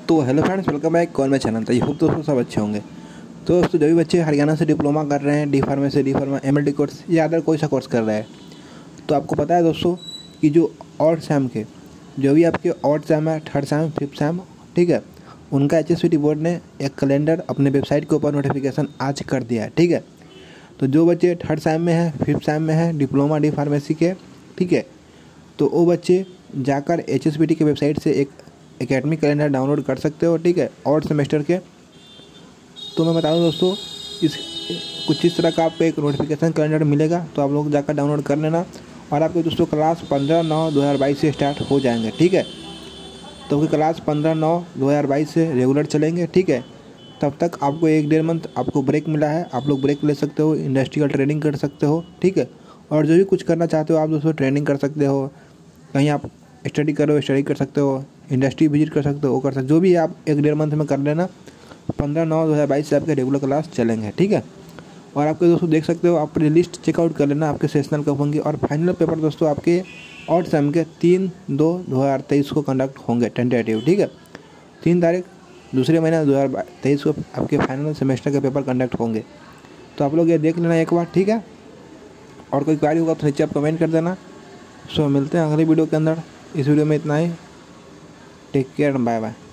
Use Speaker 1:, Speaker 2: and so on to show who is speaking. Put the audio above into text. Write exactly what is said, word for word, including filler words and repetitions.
Speaker 1: तो hello friends, welcome back कौन मैं चैनल। तो ये होप दोस्तों सब अच्छे होंगे। तो दोस्तों जो भी बच्चे हरियाणा से डिप्लोमा कर रहे हैं, D pharmacy D pharma M L D course या अदर कोई सा कोर्स कर रहे हैं, तो आपको पता है दोस्तों कि जो ऑड सैम के जो भी आपके ऑड सैम है, थर्ड सैम, फिफ्थ सैम, ठीक है, उनका H S C T board ने एक कैलेंडर अपने वेबसाइट के ऊपर नोटिफिकेशन आज कर दिया है। ठीक है, तो जो बच्चे थर्ड सैम में है, फिफ्थ सैम में है, डिप्लोमा डी फार्मेसी के, ठीक है, तो वो बच्चे जाकर एच एस बी टी के वेबसाइट से एक एकेडमिक कैलेंडर डाउनलोड कर सकते हो। ठीक है, और सेमेस्टर के। तो मैं बता दूं दोस्तों, इस कुछ इस तरह का आपको एक नोटिफिकेशन कैलेंडर मिलेगा, तो आप लोग जाकर डाउनलोड कर लेना। और आपके दोस्तों क्लास पंद्रह नौ दो हज़ार बाईस से स्टार्ट हो जाएंगे। ठीक है, तो आपकी क्लास पंद्रह नौ दो हज़ार बाईस से रेगुलर चलेंगे। ठीक है, तब तक आपको एक डेढ़ मंथ आपको ब्रेक मिला है, आप लोग ब्रेक ले सकते हो, इंडस्ट्रियल ट्रेनिंग कर सकते हो। ठीक है, और जो भी कुछ करना चाहते हो आप दोस्तों ट्रेनिंग कर सकते हो, कहीं आप स्टडी करो स्टडी कर सकते हो, इंडस्ट्री विजिट कर सकते हो, वो कर सकते हो, जो भी आप एक डेढ़ मंथ में कर लेना। पंद्रह नौ दो हज़ार बाईस से आपके रेगुलर क्लास चलेंगे। ठीक है, और आपके दोस्तों देख सकते हो, आप अपनी लिस्ट चेकआउट कर लेना, आपके सेशनल कब होंगे। और फाइनल पेपर दोस्तों आपके ऑड सेम के तीन दो दो हज़ार तेईस को कंडक्ट होंगे टेंटेटिव। ठीक है, तीन तारीख दूसरे महीने दो हज़ार तेईस को आपके फाइनल सेमेस्टर के पेपर कंडक्ट होंगे। तो आप लोग ये देख लेना एक बार। ठीक है, और कोई क्वेरी होगा तो नीचे आप कमेंट कर देना। सो मिलते हैं अगली वीडियो के अंदर। इस वीडियो में इतना ही। Take care, bye bye.